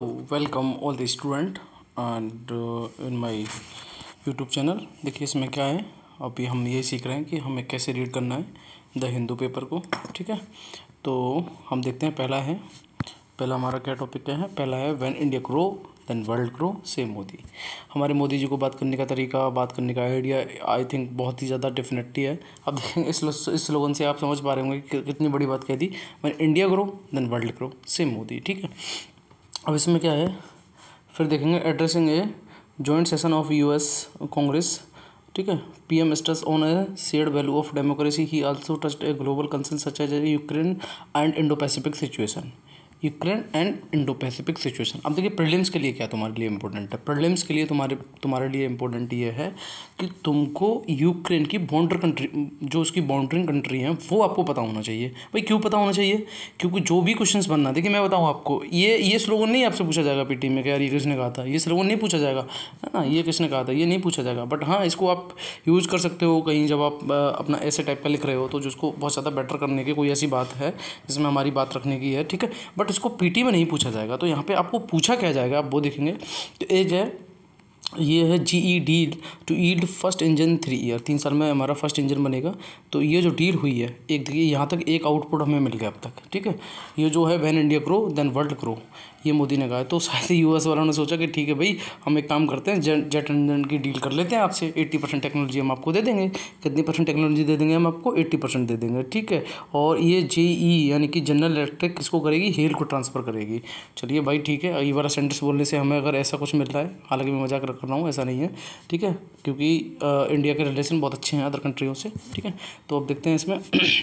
Welcome all the student and in my YouTube channel. देखिए इसमें क्या है, अभी हम ये सीख रहे हैं कि हमें कैसे रीड करना है द हिंदू पेपर को। ठीक है, तो हम देखते हैं। पहला हमारा क्या टॉपिक क्या है। पहला है when India grow then world grow says Modi. हमारे मोदी जी को बात करने का तरीका, बात करने का आइडिया आई थिंक बहुत ही ज़्यादा डेफिनेटली है। अब देखेंगे इस स्लोगन से आप समझ पा रहे होंगे कि कितनी बड़ी बात कह दी। When India grow then world grow says Modi. ठीक है, अब इसमें क्या है, फिर देखेंगे addressing a joint session of US Congress. ठीक है, PM stress on a shared value of democracy. He also touched a global concern such as Ukraine and Indo Pacific situation. Ukraine and Indo Pacific situation. अब देखिए prelims के लिए क्या तुम्हारे लिए important है। प्रीलिम्स के लिए तुम्हारे लिए इंपॉर्टेंट ये है कि तुमको यूक्रेन की बॉर्डर कंट्री, जो उसकी बाउंड्रिंग कंट्री है, वो आपको पता होना चाहिए। भाई क्यों पता होना चाहिए? क्योंकि जो भी क्वेश्चंस बनना, देखिए मैं बताऊँ आपको, ये स्लोगन नहीं आपसे पूछा जाएगा पीटी में कि यार ये किसने कहा था, ये स्लोगन नहीं पूछा जाएगा, है ना, ये किसने कहा था, ये नहीं पूछा जाएगा। बट हाँ, इसको आप यूज़ कर सकते हो कहीं जब आप अपना ऐसे टाइप का लिख रहे हो, तो जिसको बहुत ज़्यादा बेटर करने की कोई ऐसी बात है जिसमें हमारी बात रखने की है। ठीक है, बट इसको पीटी में नहीं पूछा जाएगा। तो यहाँ पे आपको पूछा क्या जाएगा आप वो देखेंगे। तो एज है, ये है GE deal to yield first engine 3 year. 3 साल में हमारा फर्स्ट इंजन बनेगा। तो ये जो डील हुई है, एक देखिए यहाँ तक एक आउटपुट हमें मिल गया अब तक। ठीक है, ये जो है when India grow then world grow, ये मोदी ने कहा है। तो शायद यूएस वालों ने सोचा कि ठीक है भाई, हम एक काम करते हैं, जेट इंजन की डील कर लेते हैं आपसे। 80% टेक्नोलॉजी हम आपको दे देंगे। कितनी परसेंट टेक्नोलॉजी दे देंगे हम आपको? 80% दे देंगे। ठीक है, और ये जेई यानी कि जनरल इलेक्ट्रिक किसको करेगी? हेल को ट्रांसफ़र करेगी। चलिए भाई ठीक है, ये वाला सेंटेंस बोलने से हमें अगर ऐसा कुछ मिल रहा है, हालांकि मैं मजाक कर रहा हूँ, ऐसा नहीं है। ठीक है, क्योंकि इंडिया के रिलेशन बहुत अच्छे हैं अदर कंट्रियों से। ठीक है, तो अब देखते हैं इसमें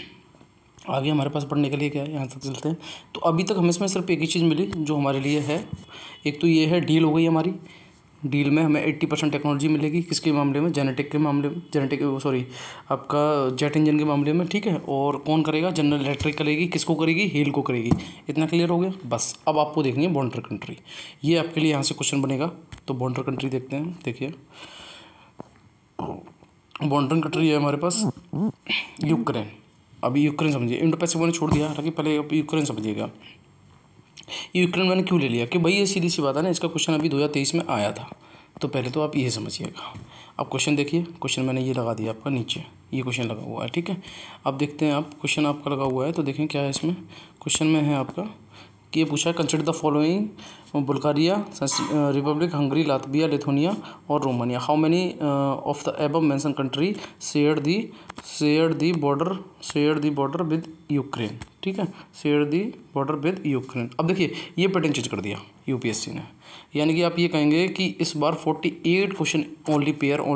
आगे हमारे पास पढ़ने के लिए क्या है, यहाँ तक चलते हैं। तो अभी तक हमें इसमें सिर्फ एक ही चीज़ मिली जो हमारे लिए है। एक तो ये है डील हो गई हमारी। डील में हमें 80% टेक्नोलॉजी मिलेगी। किसके मामले में? जेनेटिक के मामले में, आपका जेट इंजन के मामले में। ठीक है, और कौन करेगा? जनरल इलेक्ट्रिक करेगी। किसको करेगी? हेल को करेगी। इतना क्लियर हो गया बस। अब आपको देखनी है बॉर्डर कंट्री। ये आपके लिए यहाँ से क्वेश्चन बनेगा। तो बॉर्डर कंट्री देखते हैं। देखिए बॉर्डर कंट्री है हमारे पास यूक्रेन। अभी यूक्रेन समझिए, इंडो पैसिफिक मैंने छोड़ दिया, हालांकि पहले अब यूक्रेन समझिएगा। यूक्रेन मैंने क्यों ले लिया कि भाई ये सीधी सी बात है ना, इसका क्वेश्चन अभी 2023 में आया था। तो पहले तो आप ये समझिएगा। अब क्वेश्चन देखिए, क्वेश्चन मैंने ये लगा दिया आपका नीचे, ये क्वेश्चन लगा हुआ है। ठीक है, अब देखते हैं आप, क्वेश्चन आपका लगा हुआ है तो देखें क्या है इसमें। क्वेश्चन में है आपका कि ये पूछा है consider the following Bulgaria, republic, Hungary, Latvia, Lithuania और Romania. How many of the above mention country share the border with Ukraine. ठीक है, share the border with Ukraine. अब देखिए ये पैटर्न चेंज कर दिया यूपीएससी ने, यानी कि आप ये कहेंगे कि इस बार 48 क्वेश्चन ओनली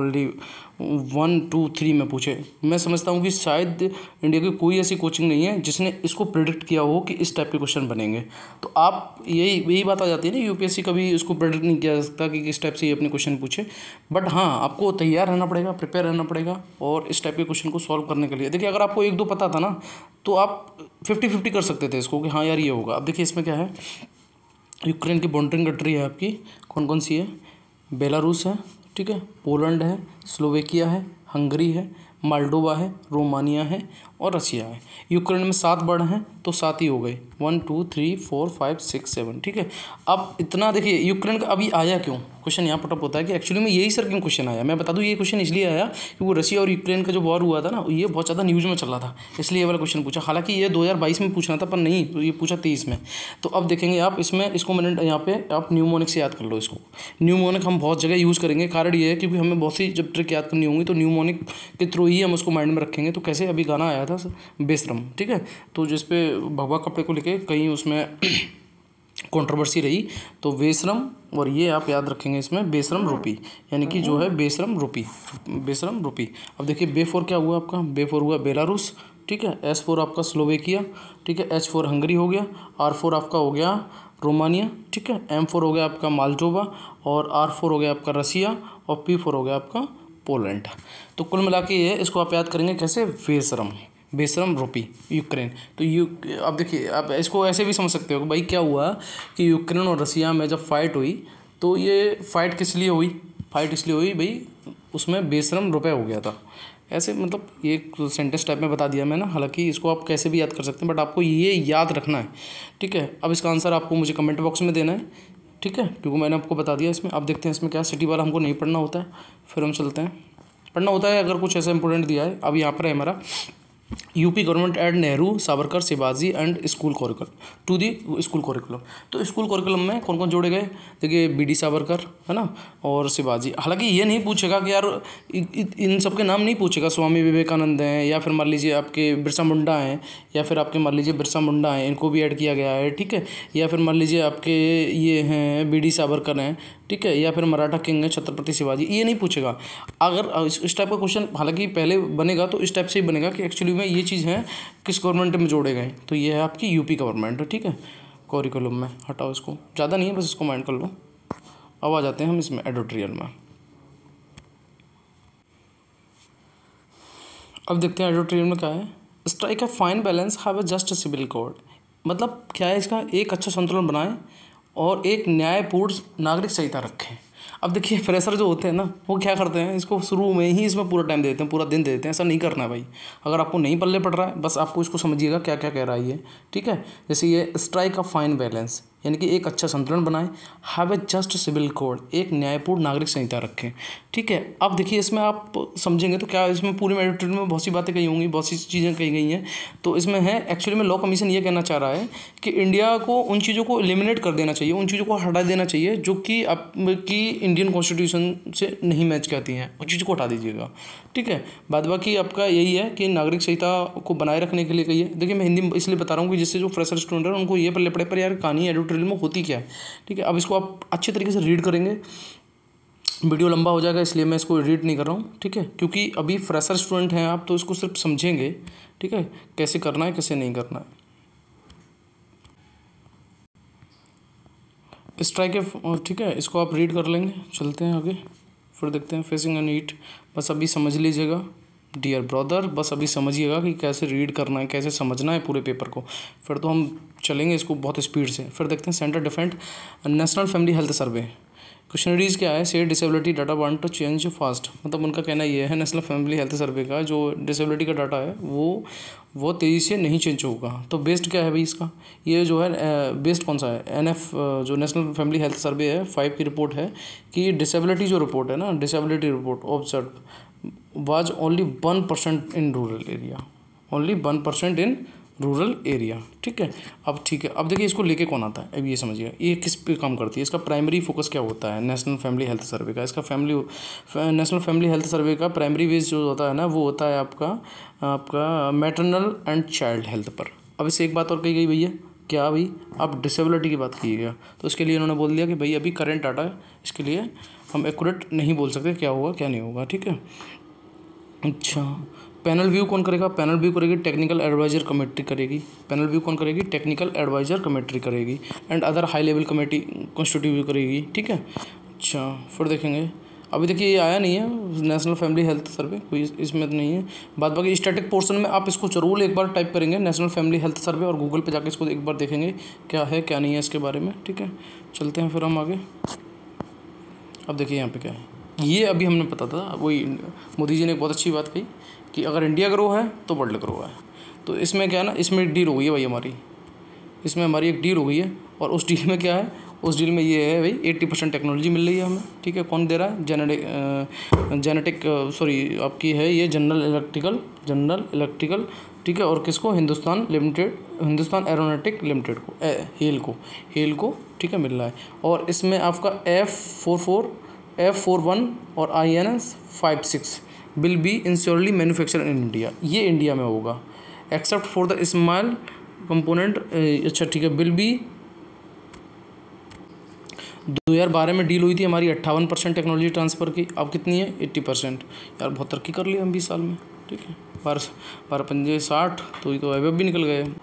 1 2 3 में पूछे। मैं समझता हूँ कि शायद इंडिया की कोई ऐसी कोचिंग नहीं है जिसने इसको प्रेडिक्ट किया हो कि इस टाइप के क्वेश्चन बनेंगे। तो आप यही बात आ जाती है ना, यूपीएससी कभी इसको प्रेडिक्ट नहीं किया जा सकता कि किस टाइप से ये अपने क्वेश्चन पूछे। बट हाँ, आपको तैयार रहना पड़ेगा, प्रिपेयर रहना पड़ेगा। और इस टाइप के क्वेश्चन को सॉल्व करने के लिए देखिए, अगर आपको 1-2 पता था ना तो आप 50-50 कर सकते थे इसको कि हाँ यार ये होगा। अब देखिए इसमें क्या है, यूक्रेन की बॉर्डरिंग कंट्री है आपकी कौन कौन सी है? बेलारूस है, ठीक है, पोलैंड है, स्लोवेकिया है, हंगरी है, मोल्डोवा है, रोमानिया है और रसिया है। यूक्रेन में 7 वर्ड हैं तो 7 ही हो गए, 1 2 3 4 5 6 7। ठीक है, अब इतना देखिए यूक्रेन का अभी आया क्यों क्वेश्चन यहाँ पटअप होता है कि एक्चुअली में यही सर क्यों क्वेश्चन आया। मैं बता दूँ ये क्वेश्चन इसलिए आया कि वो रसिया और यूक्रेन का जो वॉर हुआ था ना, ये बहुत ज़्यादा न्यूज़ में चल रहा था, इसलिए ये वाला क्वेश्चन पूछा। हालांकि ये 2022 में पूछना था पर नहीं, तो ये पूछा 23 में। तो अब देखेंगे आप इसमें, इसको मैंने यहाँ पे आप न्यूमोनिक से याद कर लो इसको। न्यूमोनिक हम बहुत जगह यूज़ करेंगे, कारण ये है क्योंकि हमें बहुत सी जब ट्रिक याद करनी होंगी तो न्यूमोनिक के थ्रू ही हम उसको माइंड में रखेंगे। तो कैसे, अभी गाना आया था बेशरम, ठीक है, तो जिस पे भगवा कपड़े को लेके कहीं उसमें कंट्रोवर्सी रही, तो बेशरम, और ये आप याद रखेंगे इसमें बेशरम रूपी, यानी कि जो है बेशरम रूपी। अब देखिए बे4 क्या हुआ आपका? बे4 हुआ बेलारूस, ठीक है, S4 आपका स्लोवेकिया, ठीक है, H4 हंगरी हो गया, R4 आपका हो गया रोमानिया, ठीक है, M4 हो गया आपका माल्डोवा और R4 हो गया आपका रसिया और P4 हो गया आपका पोलैंड। तो कुल मिला के ये, इसको आप याद करेंगे कैसे? बेशरम रूपी यूक्रेन। तो अब देखिए, आप इसको ऐसे भी समझ सकते हो कि भाई क्या हुआ कि यूक्रेन और रसिया में जब फाइट हुई तो ये फाइट किस लिए हुई? फाइट इसलिए हुई भाई उसमें बेशरम रुपए हो गया था। ऐसे मतलब ये सेंटेंस टाइप में बता दिया मैंने, हालांकि इसको आप कैसे भी याद कर सकते हैं बट आपको ये याद रखना है। ठीक है, अब इसका आंसर आपको मुझे कमेंट बॉक्स में देना है ठीक है, क्योंकि मैंने आपको बता दिया इसमें। अब देखते हैं इसमें क्या, सिटी वाला हमको नहीं पढ़ना होता है, फिर हम चलते हैं। पढ़ना होता है अगर कुछ ऐसा इंपॉर्टेंट दिया है। अब यहाँ पर है हमारा UP government add Nehru Savarkar Shivaji and school curriculum to the school curriculum. तो स्कूल करिकुलम में कौन कौन जोड़े गए, देखिए बीडी सावरकर है ना, और शिवाजी। हालांकि ये नहीं पूछेगा कि यार इन सब के नाम नहीं पूछेगा, स्वामी विवेकानंद हैं, या फिर मान लीजिए आपके बिरसा मुंडा हैं, या फिर आपके मान लीजिए बिरसा मुंडा हैं, इनको भी ऐड किया गया है, ठीक है। या फिर मान लीजिए आपके ये हैं बीडी सावरकर हैं, ठीक है, या फिर मराठा किंग है छत्रपति शिवाजी, ये नहीं पूछेगा। अगर इस टाइप का क्वेश्चन हालांकि पहले बनेगा तो इस टाइप से ही बनेगा कि एक्चुअली में ये चीज़ है किस गवर्नमेंट में जोड़े गए, तो ये है आपकी यूपी गवर्नमेंट, ठीक है। करिकुलम में हटाओ इसको, ज़्यादा नहीं है, बस इसको माइंड कर लो। अब आ जाते हैं हम इसमें एडिटोरियल में। अब देखते हैं एडिटोरियल में क्या है। Strike a fine balance, have a just civil code. मतलब क्या है इसका, एक अच्छा संतुलन बनाएं और एक न्यायपूर्ण नागरिक संहिता रखें। अब देखिए फ्रेशर जो होते हैं ना, वो क्या करते हैं, इसको शुरू में ही इसमें पूरा टाइम दे देते हैं, पूरा दिन दे देते हैं। ऐसा नहीं करना है भाई। अगर आपको नहीं पल्ले पड़ रहा है, बस आपको इसको समझिएगा क्या क्या कह रहा है ये, ठीक है। जैसे ये स्ट्राइक अ फाइन बैलेंस, यानी कि एक अच्छा संतुलन बनाएं। Have a just civil code, एक न्यायपूर्ण नागरिक संहिता रखें, ठीक है। अब देखिए इसमें आप समझेंगे तो क्या, इसमें पूरी एडिटोरियल में बहुत सी बातें कही होंगी, बहुत सी चीज़ें कही गई हैं। तो इसमें है एक्चुअली में लॉ कमीशन ये कहना चाह रहा है कि इंडिया को उन चीज़ों को एलिमिनेट कर देना चाहिए, उन चीज़ों को हटा देना चाहिए जो कि आपकी इंडियन कॉन्स्टिट्यूशन से नहीं मैच करती हैं, उन चीज़ों को हटा दीजिएगा, ठीक है। बाद बाकी आपका यही है कि नागरिक संहिता को बनाए रखने के लिए कही है। देखिए मैं हिंदी में इसलिए बता रहा हूँ कि जिससे जो फ्रेशर स्टूडेंट है उनको ये पल्ले पड़े पर यार कहानी एडिटोरियल में होती क्या है, ठीक है। अब इसको आप अच्छे तरीके से रीड करेंगे, वीडियो लंबा हो जाएगा इसलिए मैं इसको रीड नहीं कर रहा हूँ, ठीक है। क्योंकि अभी फ्रेशर स्टूडेंट हैं आप, तो इसको सिर्फ समझेंगे, ठीक है, कैसे करना है कैसे नहीं करना है। स्ट्राइक है, ठीक है, इसको आप रीड कर लेंगे। चलते हैं आगे, फिर देखते हैं फेसिंग एन ईट। बस अभी समझ लीजिएगा डियर ब्रदर, बस अभी समझिएगा कि कैसे रीड करना है, कैसे समझना है पूरे पेपर को, फिर तो हम चलेंगे इसको बहुत स्पीड से। फिर देखते हैं centre defend national family health survey. Questionnaires क्या है, says disability data want to change fast. मतलब उनका कहना ये है नेशनल फैमिली हेल्थ सर्वे का जो डिसेबिलिटी का डाटा है वो तेज़ी से नहीं चेंज होगा। तो बेस्ड क्या है भाई इसका, ये जो है बेस्ड कौन सा है, NF जो नेशनल फैमिली हेल्थ सर्वे है 5 की रिपोर्ट है कि डिसेबिलिटी जो रिपोर्ट है ना, disability report observe was only 1% in rural area, only 1% in rural area, ठीक है। अब ठीक है, अब देखिए इसको लेके कौन आता है, अब ये समझिएगा ये किस पे काम करती है, इसका प्राइमरी फोकस क्या होता है नेशनल फैमिली हेल्थ सर्वे का। इसका नेशनल फैमिली हेल्थ सर्वे का प्राइमरी बेस जो होता है ना, वो होता है आपका मैटरनल एंड चाइल्ड हेल्थ पर। अब इससे एक बात और कही गई भैया, क्या भाई, अब डिसेबिलिटी की बात की गया, तो इसके लिए इन्होंने बोल दिया कि भाई अभी करेंट डाटा है, इसके लिए हम एक्यूरेट नहीं बोल सकते क्या होगा क्या नहीं होगा, ठीक है। अच्छा, पैनल व्यू कौन करेगा, पैनल व्यू करेगी टेक्निकल एडवाइजर कमेटी करेगी, पैनल व्यू कौन करेगी, टेक्निकल एडवाइजर कमेटी करेगी, and other high level committee constitute view करेगी, ठीक है। अच्छा, फिर देखेंगे, अभी देखिए ये आया नहीं है नेशनल फैमिली हेल्थ सर्वे, कोई इसमें तो नहीं है। बाद बाकी स्टैटिक पोर्शन में आप इसको जरूर एक बार टाइप करेंगे नेशनल फैमिली हेल्थ सर्वे, और गूगल पे जाके इसको एक बार देखेंगे क्या है क्या नहीं है इसके बारे में, ठीक है। चलते हैं फिर हम आगे। अब देखिए यहाँ पे क्या है, ये अभी हमने पता था, वही मोदी जी ने एक बहुत अच्छी बात कही कि अगर इंडिया ग्रो है तो वर्ल्ड ग्रो है। तो इसमें क्या है ना, इसमें एक डील हो गई है भाई हमारी, इसमें हमारी एक डील हो गई है, और उस डील में क्या है, उस डील में ये है भाई 80% टेक्नोलॉजी मिल रही है हमें, ठीक है। कौन दे रहा है, जेनेटिक आपकी है ये जनरल इलेक्ट्रिकल, ठीक है। और किसको, हिंदुस्तान एरोनॉटिक लिमिटेड को, हेल को, ठीक है, मिल रहा है। और इसमें आपका F41 और INS56 will be ensurely manufacture in India, ये इंडिया में होगा, except for the small component. अच्छा ठीक है, विल बी 2012 में डील हुई थी हमारी 58% टेक्नोलॉजी ट्रांसफ़र की, अब कितनी है 80%। यार बहुत तरक्की कर लिया हम 20 साल में, ठीक है। 12 पंजे 60, तो ये तो अभी भी निकल गए।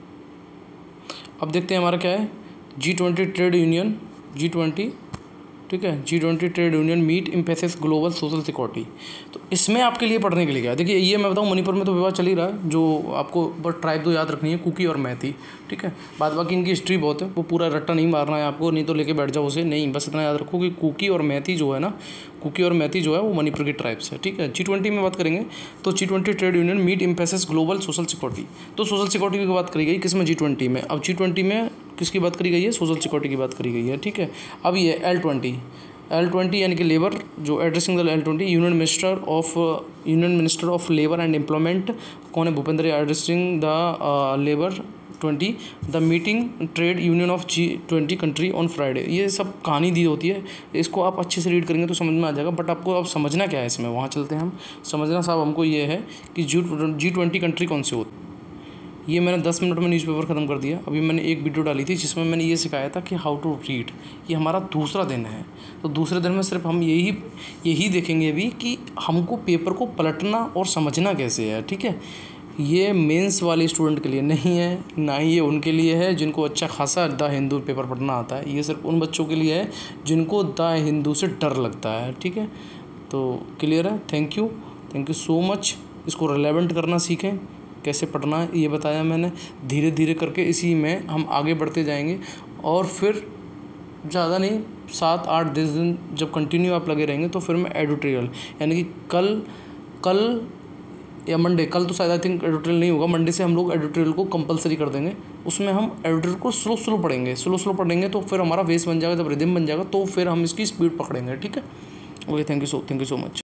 अब देखते हैं हमारा क्या है, G20 ट्रेड ठीक है। G20 trade union meet emphasis global social security. तो इसमें आपके लिए पढ़ने के लिए क्या, देखिए ये मैं बताऊँ, मणिपुर में तो विवाद चल ही रहा है, जो आपको बस ट्राइब तो याद रखनी है, कुकी और मैती, ठीक है। बाद बाकी इनकी हिस्ट्री बहुत है, वो पूरा रट्टा नहीं मारना है आपको, नहीं तो लेके बैठ जाओ उसे, नहीं, बस इतना याद रखो कि कुकी और मैती जो है ना, कुकी और मैती जो है वो मणिपुर की ट्राइब्स है, ठीक है। G20 में बात करेंगे तो G20 trade union meet emphasis global social security. तो सोशल सिक्योरिटी की बात करी गई किसमें, G20 में। अब G20 में किसकी बात करी गई है, सोशल सिक्योरिटी की बात करी गई है, ठीक है। अब ये L20 यानी कि लेबर, जो addressing the L20 union minister of labour and employment कौन है, Bhupender, addressing the labour 20 the meeting trade union of G20 country on Friday. ये सब कहानी दी होती है, इसको आप अच्छे से रीड करेंगे तो समझ में आ जाएगा, बट आपको अब समझना क्या है इसमें, वहाँ चलते हैं हम। समझना साहब हमको ये है कि G20 कंट्री कौन से होती। ये मैंने 10 मिनट में न्यूज़पेपर ख़त्म कर दिया। अभी मैंने एक वीडियो डाली थी जिसमें मैंने ये सिखाया था कि हाउ टू रीड। ये हमारा दूसरा दिन है, तो दूसरे दिन में सिर्फ हम यही देखेंगे अभी कि हमको पेपर को पलटना और समझना कैसे है, ठीक है। ये मेंस वाले स्टूडेंट के लिए नहीं है, ना ही ये उनके लिए है जिनको अच्छा खासा द हिंदू पेपर पढ़ना आता है। ये सिर्फ उन बच्चों के लिए है जिनको द हिंदू से डर लगता है, ठीक है। तो क्लियर है। Thank you so much. इसको रिलेवेंट करना सीखें, कैसे पढ़ना है ये बताया मैंने। धीरे धीरे करके इसी में हम आगे बढ़ते जाएंगे, और फिर ज़्यादा नहीं, 7-8-10 दिन जब कंटिन्यू आप लगे रहेंगे तो फिर मैं एडिटोरियल, यानी कि कल या मंडे, कल तो शायद आई थिंक एडिटोरियल नहीं होगा, मंडे से हम लोग एडिटोरियल को कंपलसरी कर देंगे। उसमें हम एडिटोरियल को स्लो पढ़ेंगे तो फिर हमारा बेस बन जाएगा, जब रिदम बन जाएगा तो फिर हम इसकी स्पीड पकड़ेंगे, ठीक है। Okay, thank you so much.